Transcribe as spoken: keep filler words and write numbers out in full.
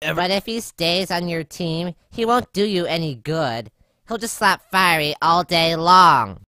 ever- But if he stays on your team, he won't do you any good. He'll just slap Fiery all day long.